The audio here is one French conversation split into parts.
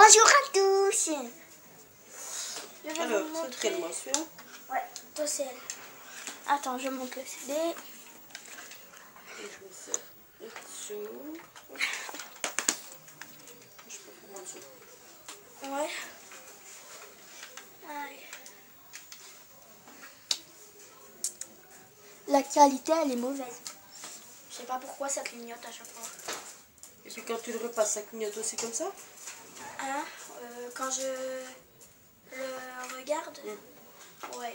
Bonjour à tous. Je vais Alors, vous c'est montrer. quelle mention? Ouais, toi c'est elle. Attends, je monte le CD. Et je mets ça là-dessous. Je peux faire en dessous. Ouais. Allez. La qualité, elle est mauvaise. Je sais pas pourquoi ça clignote à chaque fois. Et puis quand tu le repasses, ça clignote aussi comme ça? Hein, quand je le regarde, ouais.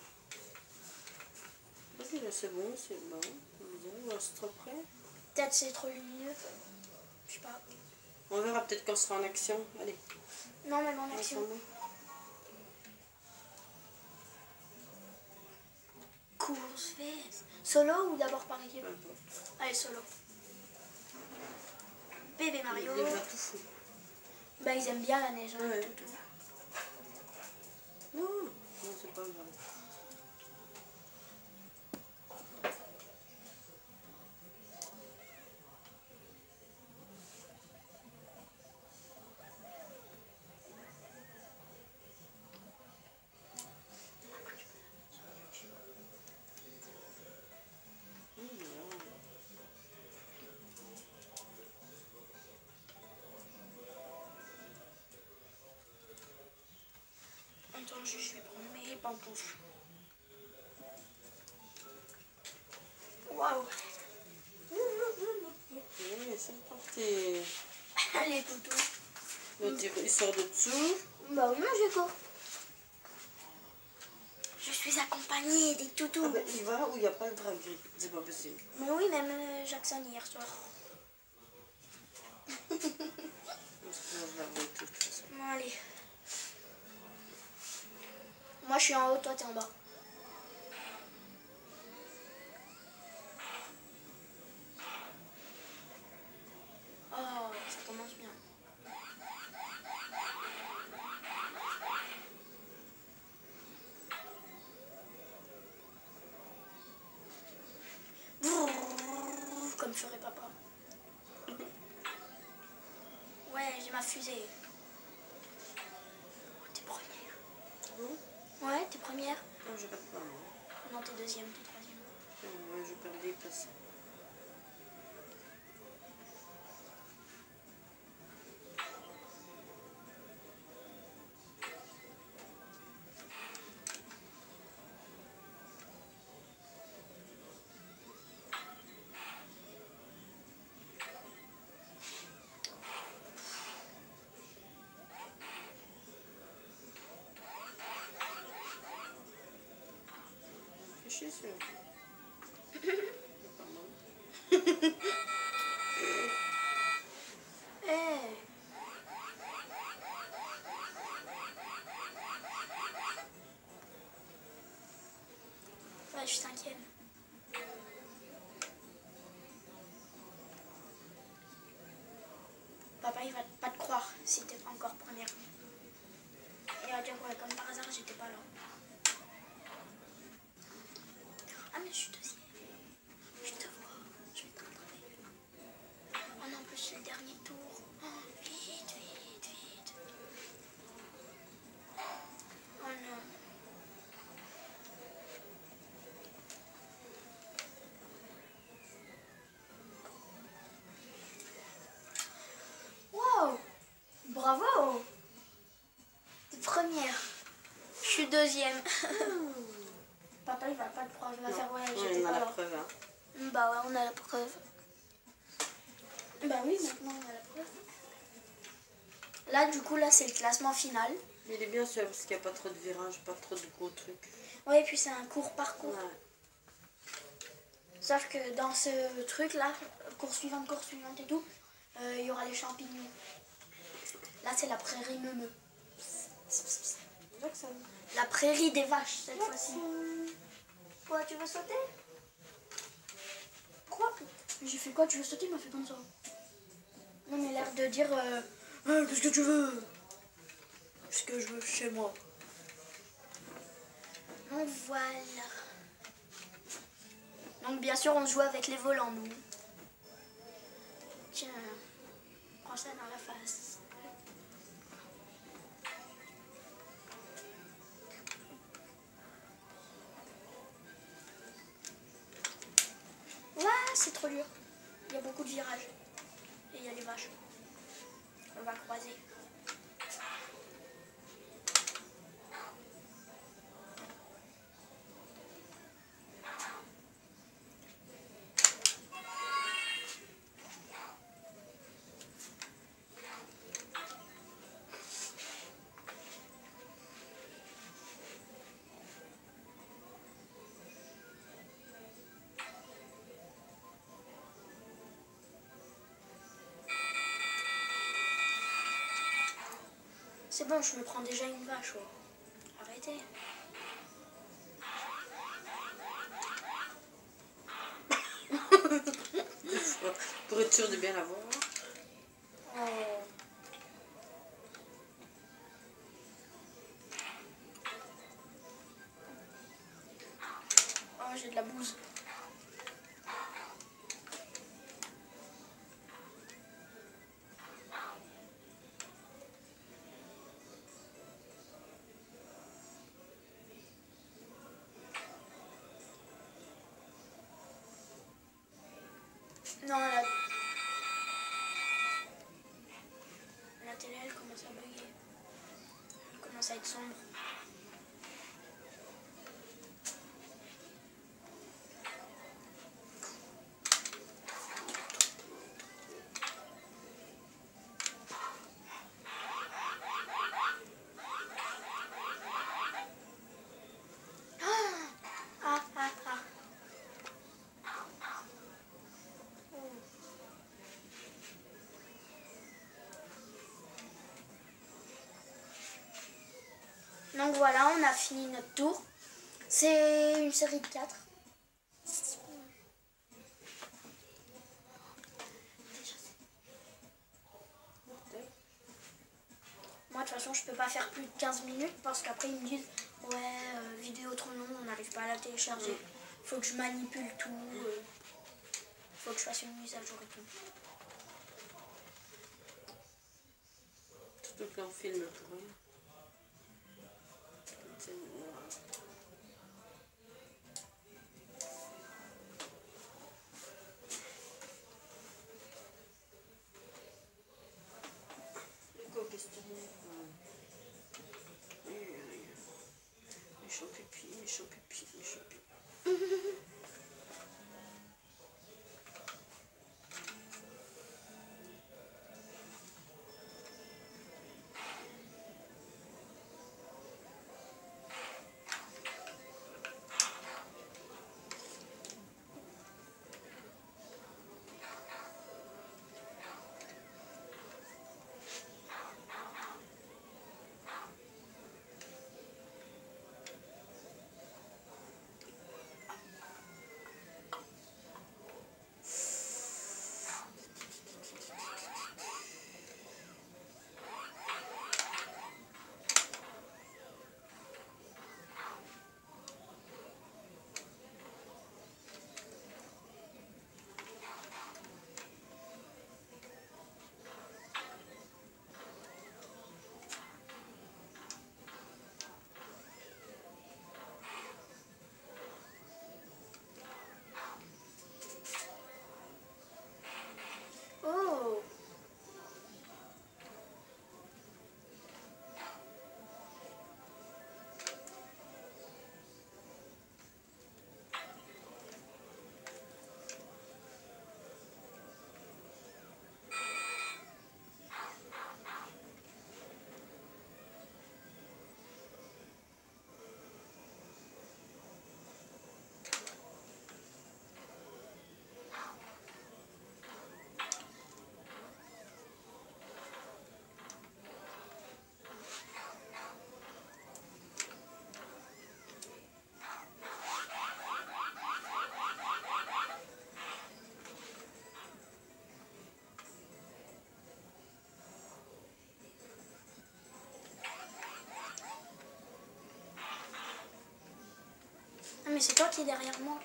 Vas-y, là, c'est bon, c'est bon. On va se trop près. Peut-être c'est trop lumineux. Je sais pas. On verra peut-être quand on sera en action. Allez. Non, même en action. Ensemble. Course vs. Solo ou d'abord par équipe? Peu importe. Allez, solo. Bébé Mario. Il va tout fou. Bah, ils aiment bien la neige. Hein, Ouais. tout. Non, non, c'est pas grave. Attends, je vais prendre mes pantoufles. Waouh. Oui, c'est parti. Allez, toutou. L'autre, il sort de dessous. Bah oui, moi je cours. Je suis accompagnée des toutous. Ah ben, il va où il n'y a pas le drap gris. C'est pas possible. Mais oui, même Jackson hier soir. On se peut regarder de toute façon. Bon, allez. Moi je suis en haut, toi t'es en bas. Oh, ça commence bien. Comme ferait papa. Ouais, j'ai ma fusée. T'es première. Bon. Ouais, t'es première. Non, je perds pas, moi. Non, t'es deuxième, t'es troisième. Ouais, je perds des places. Je suis sûre. C'est pas mal. Hey. Ouais, je suis cinquième. Papa, il va pas te croire si t'es pas encore première. Il va dire, ouais, comme par hasard, j'étais pas là. Ah, mais je suis deuxième. Je te vois. Je vais te rattraper. Oh non, en plus, c'est le dernier tour. Oh, vite, vite, vite. Oh non. Wow! Bravo! T'es première. Je suis deuxième. Papa, il va pas te croire. Il va faire, ouais, j'étais on a pas la là. preuve, hein. Bah ouais, on a la preuve. Bah oui, maintenant on a la preuve. Là, du coup, là, c'est le classement final. Il est bien sûr parce qu'il n'y a pas trop de virages, pas trop de gros trucs. Ouais, et puis c'est un court parcours. Ouais. Sauf que dans ce truc-là, course suivante et tout, il y aura les champignons. Là, c'est la prairie meumeux. Jackson. La prairie des vaches, cette fois-ci. Quoi, tu veux sauter? Quoi? J'ai fait quoi? Tu veux sauter? Il m'a fait comme ça. Non, mais l'air de dire qu'est-ce que tu veux? Ce que je veux chez moi. Donc voilà. Donc bien sûr, on joue avec les volants, nous. Tiens, prends ça dans la face. c'est trop dur. Il y a beaucoup de virages. Et il y a les vaches. On va croiser. C'est bon, je me prends déjà une vache. Oh. Arrêtez. Pour être sûr de bien l'avoir. Oh. Oh, j'ai de la bouse. Non, la télé, elle commence à bugger. Elle commence à être sombre. Ah, ah, ah. Donc voilà, on a fini notre tour. C'est une série de 4. Moi, de toute façon, je peux pas faire plus de 15 minutes parce qu'après, ils me disent ouais, vidéo trop longue, on n'arrive pas à la télécharger. Faut que je manipule tout. Faut que je fasse une mise à jour et tout. Surtout qu'on filme pour rien. Méchant pipi, méchant pipi, méchant pipi. Oh! Ah, mais c'est toi qui es derrière moi.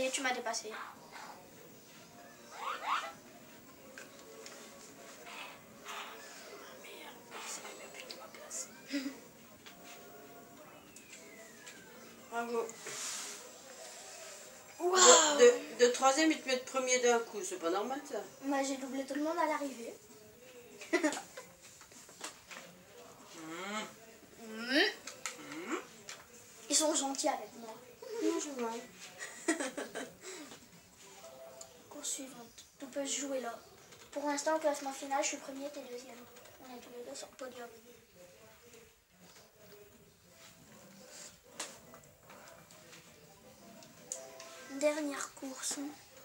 y est, tu m'as dépassé. Merde, c'est même plus de ma place. Bravo. Waouh! De troisième, ils te mettent premier d'un coup. C'est pas normal, ça. Moi, j'ai doublé tout le monde à l'arrivée. Ils sont gentils avec moi. Non, je vois. Course suivante. Tout peut se jouer là. Pour l'instant, au classement final, je suis premier, t'es deuxième. On est tous les deux sur le podium. Dernière course.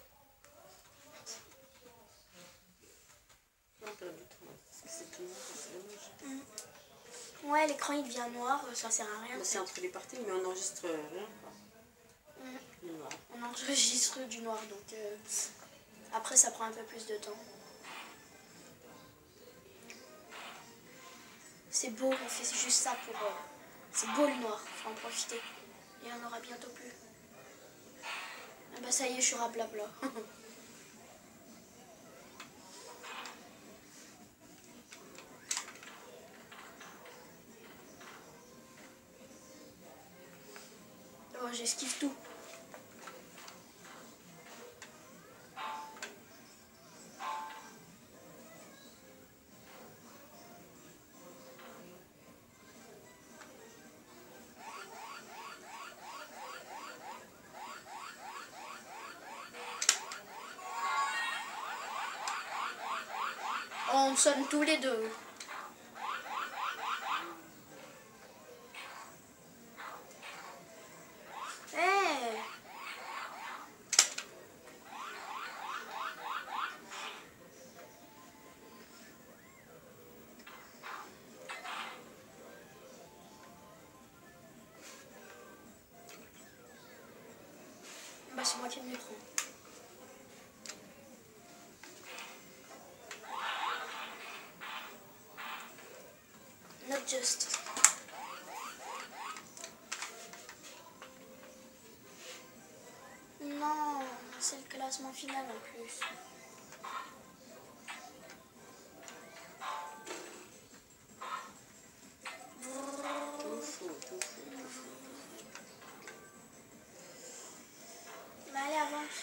Non, pas du tout. Parce que c'est tout noir, c'est dommage. Ouais, l'écran il devient noir, ça sert à rien. Mais c'est entre les parties, mais on n'enregistre rien. Le noir. On enregistre du noir, donc après ça prend un peu plus de temps. C'est beau, on fait juste ça pour... c'est beau le noir, faut en profiter. Et il y en aura bientôt plus. Ah bah ça y est, je suis rablabla. Oh, j'esquive tout. On sonne tous les deux. Hey! Bah c'est moi qui ai le micro. Not just. Non, c'est le classement final en plus. Tout faux, tout faux. Bah allez, avance.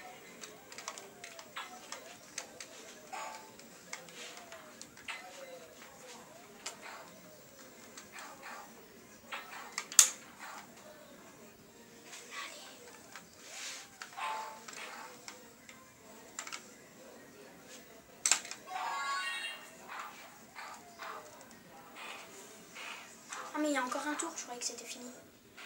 Ah mais il y a encore un tour, je croyais que c'était fini.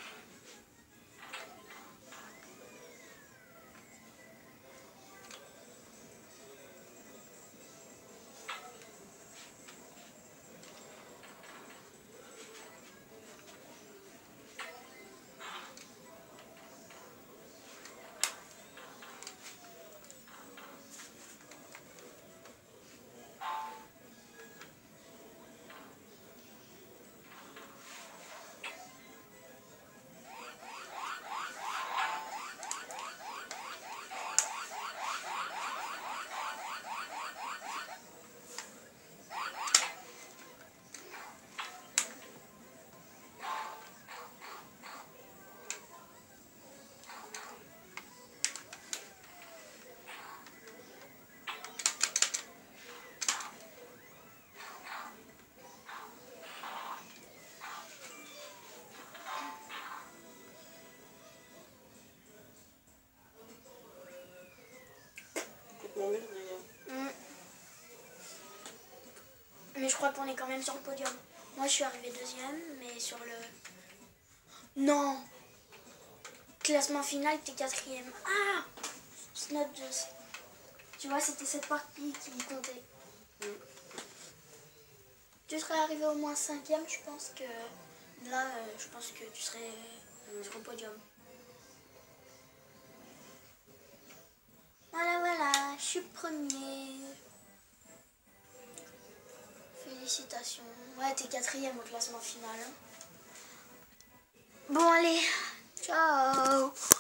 Complètement merde, d'ailleurs. Mais je crois qu'on est quand même sur le podium. Moi je suis arrivée deuxième, mais sur le... Non! Classement final, t'es quatrième. Ah! It's not just. Tu vois, c'était cette partie qui me comptait. Tu serais arrivé au moins cinquième, je pense que... Là, je pense que tu serais sur le podium. Voilà, voilà, je suis premier. Félicitations. Ouais, t'es quatrième au classement final. Bon, allez, ciao.